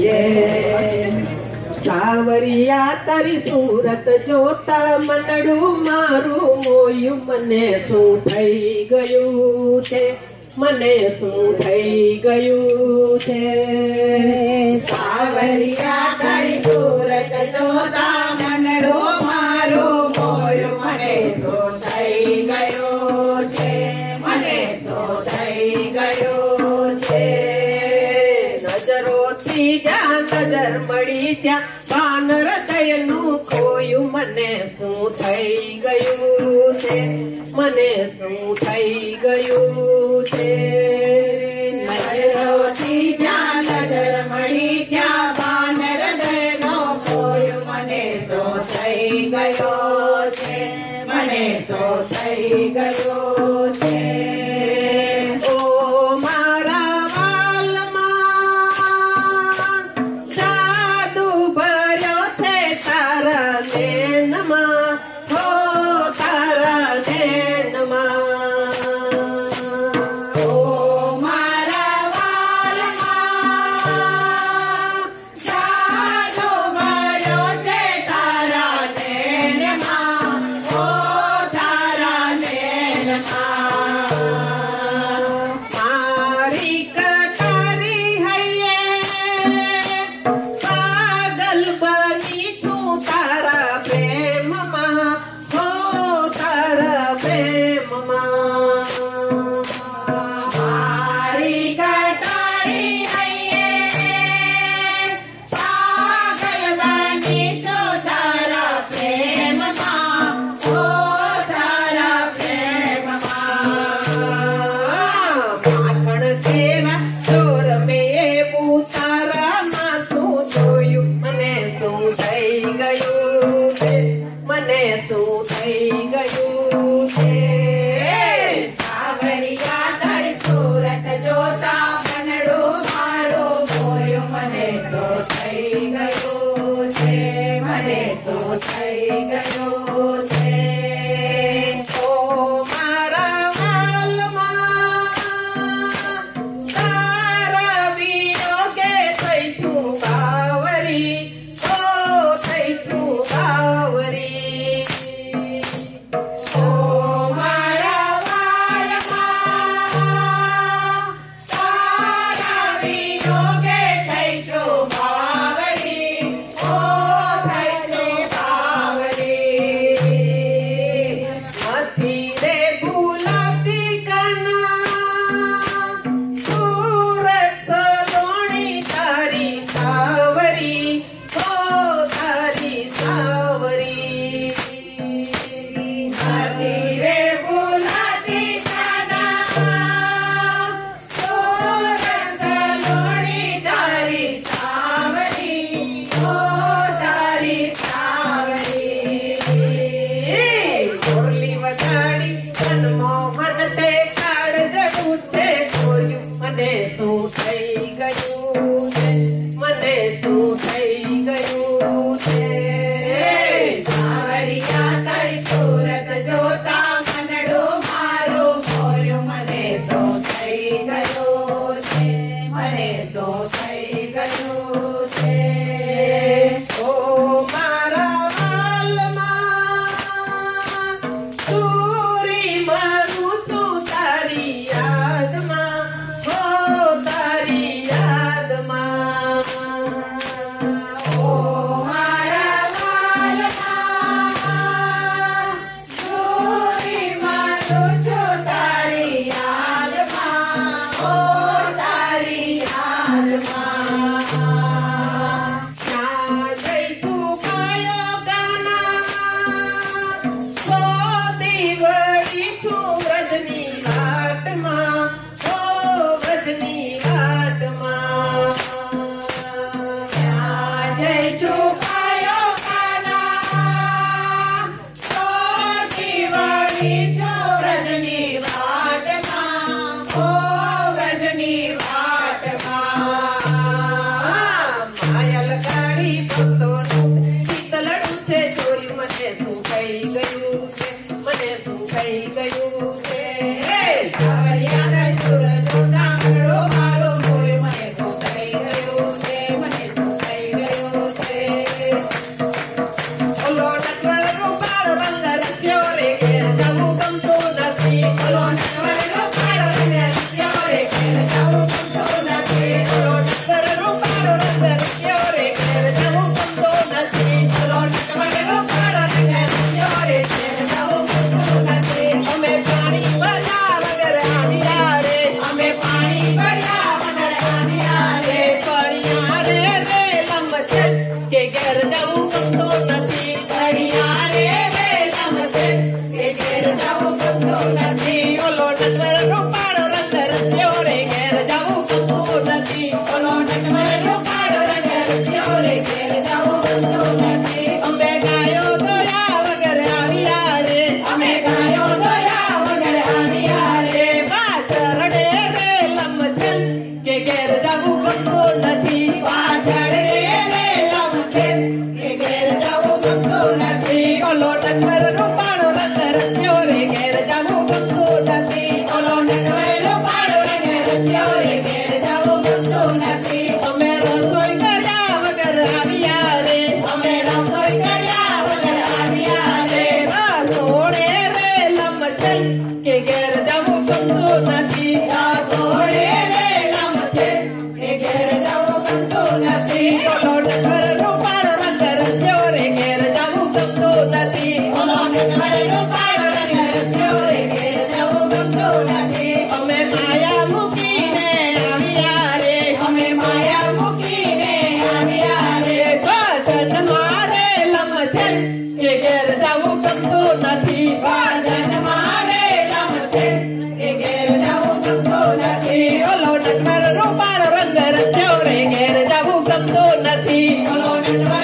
સાવરિયા તારી સુરત જોતા મનડું મારું મોયું મને શું થઈ ગયું છે મને શું થઈ ગયું છે સાવરિયા તારી સુરત જોતા મનડું મારું મોયું મને શું થઈ ગયું છે મને શું થઈ ગયું છે નજરોથી જ્યાં નજર મળી ત્યાં પાનર દયનું ખોયું મને શું થઈ ગયું છે મને શું થઈ ગયું છે નજરોથી જ્યાં નજર મળી ત્યાં પાનર દયનું ખોયું મને શું થઈ ગયું છે મને શું થઈ ગયું છે ઓ મારા વાલમાં જાદુ ભર્યો છે તારા નૈનમાં હો તારા નૈનમાં ઓ મારા વાલમાં જાદુ ભર્યો છે તારા નૈનમાં ઓ તારા નૈનમાં મારી કટારી હૈયે પાગલ બની છું તારા પ્રેમમાં હો તારા પ્રેમમાં મારી કટારી હૈયે પાગલ બની છું તારા પ્રેમમાં ઓ તારા પ્રેમમાં માખણ જેવા ચોર મેવું તારા માથું જોયું મને શું થઈ ગયું છે મને શું થઈ ગયું છે સાવરિયા તારી સુરત જોતા મનડું મારું મોયું મને શું થઈ ગયું છે મને શું થઈ ગયું છે ઓ મારા વાલમાં તારા વિયોગે થઈ છું બાવરી ઓ થઈ છું બાવરી ઓ મારા વાલમાં તારા વિયોગે થઈ છું બાવરી ઓ થઈ છું નથી બોલો નગર રૂપાળ રંગ રચ્યો રે ઘેર જવું ગમતું નથી બોલો નગર રૂપાળ રંગ રચ્યો રે ઘેર જવું ગમતું નથી અમે માયા મૂકીને આવ્યા રે અમે માયા મૂકીને આવ્યા રે ભજન મારે લમશે કે ઘેર જવું ગમતું નથી ભજન મારે લમશે કે ઘેર જવું ગમતું નથી બોલો નગર રૂપાળ રંગ રચ્યો રે ઘેર જવું ગમતું નથી બોલો નગર